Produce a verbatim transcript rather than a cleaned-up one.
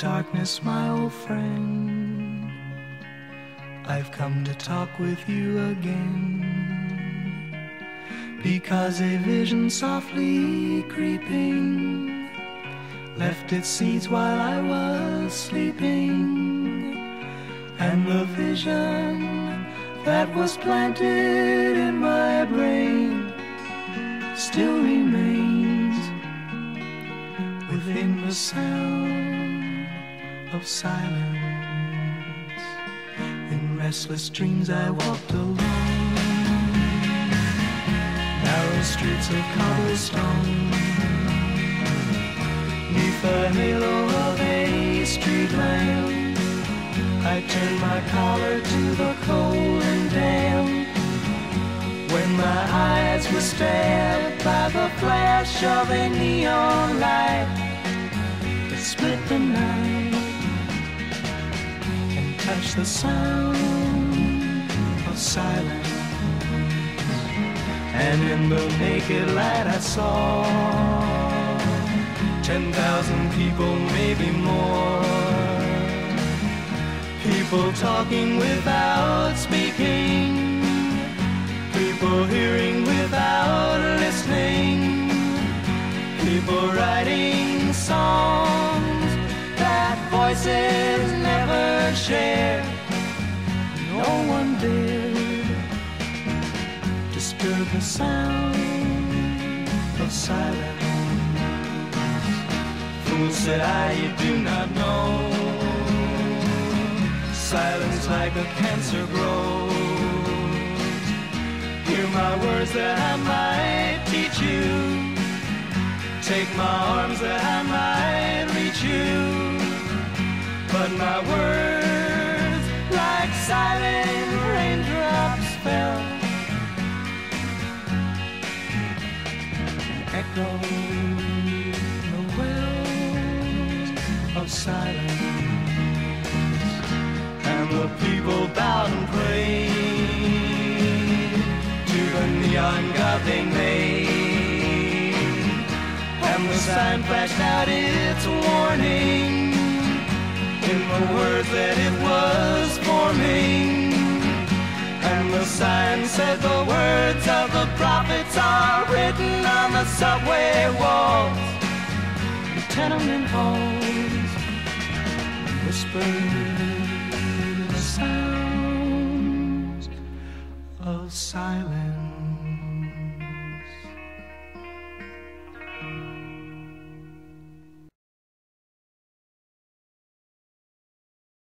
darkness, my old friend, I've come to talk with you again, because a vision softly creeping left its seeds while I was sleeping, and the vision that was planted in my brain still remains within the sound of silence. In restless dreams I walked alone, narrow streets of cobblestone, neath the halo of a street lamp. I turned my collar to the cold and damp, when my eyes were stabbed by the flash of a neon light that split the night and touched the sound of silence. And in the naked light I saw ten thousand people, maybe more, people talking without speaking, people hearing without listening, people writing songs that voices never share. No one dared disturb the sound of silence. Fool, said I, you do not know, silence like a cancer grows. Hear my words that I might teach you, take my arms that I might reach you, but my words like silent raindrops fell and echoed the wells of silence. And the people bowed and prayed to the neon god they made, and the sign flashed out its warning in the words that it was forming. And the sign said the words of the prophets are written on the subway walls, the tenement halls, whispered sounds of silence.